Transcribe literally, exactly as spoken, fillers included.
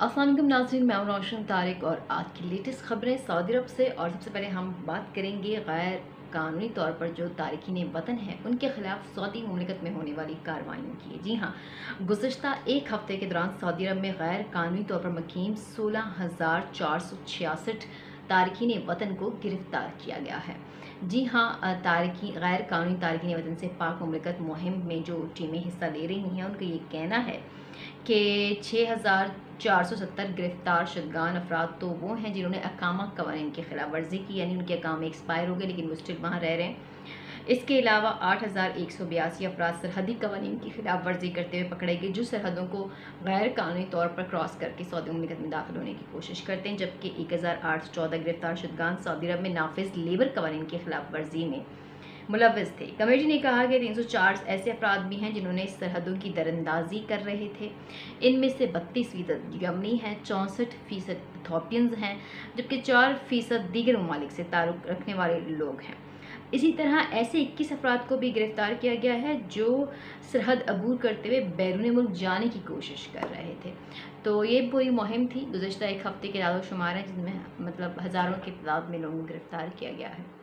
अस्सलाम वालेकुम नाज़रीन, मैं हूं रोशन तारिक और आज की लेटेस्ट खबरें सऊदी अरब से। और सबसे पहले हम बात करेंगे गैर कानूनी तौर पर जो तारकीन वतन हैं उनके खिलाफ सऊदी मुमलिकत में होने वाली कार्रवाइयों की। जी हाँ, गुज़श्ता एक हफ्ते के दौरान सऊदी अरब में गैर कानूनी तौर पर मुकीम सोलह हज़ार चार सौ छियासठ तारकीन वतन को गिरफ्तार किया गया है। जी हाँ, तारकी गैर कानूनी तारकीन वतन से पाक मुमलिकत मुहिम में जो टीमें हिस्सा ले रही हैं उनका ये कहना है कि छः हज़ार चार सौ सत्तर गिरफ्तार शुदगान अफराद तो वो हैं जिन्होंने अकामा कवानीन की खिलाफ वर्जी की, यानी उनके अकामे एक्सपायर हो गए लेकिन वो स्टिल वहाँ रह रहे हैं। इसके अलावा आठ हज़ार एक सौ बयासी अफराद सरहदी कवानीन की खिलाफ वर्जी करते हुए पकड़े गए, जो सरहदों को गैर कानूनी तौर पर क्रॉस करके सऊदी मुमलिकत में दाखिल होने की कोशिश करते हैं। जबकि एक हज़ार आठ सौ चौदह गिरफ्तार शुदगान सऊदी अरब में नाफिज लेबर कवानीन की खिलाफ वर्जी में मुलव्वस थे। कमेटी ने कहा कि तीन सौ चार ऐसे अफराद भी हैं जिन्होंने सरहदों की दरअंदाजी कर रहे थे। इनमें से बत्तीस फीसद यमनी हैं, चौंसठ फीसद इथोपियंस हैं, जबकि चार फीसद दीगर ममालिक से ताल्लुक़ रखने वाले लोग हैं। इसी तरह ऐसे इक्कीस अफराद को भी गिरफ्तार किया गया है जो सरहद अबूर करते हुए बैरून मुल्क जाने की कोशिश कर रहे थे। तो ये पूरी मुहिम थी। गुज़श्ता एक हफ्ते के दारो शुमार हैं जिनमें मतलब हज़ारों की तादाद में लोगों को गिरफ्तार किया गया है।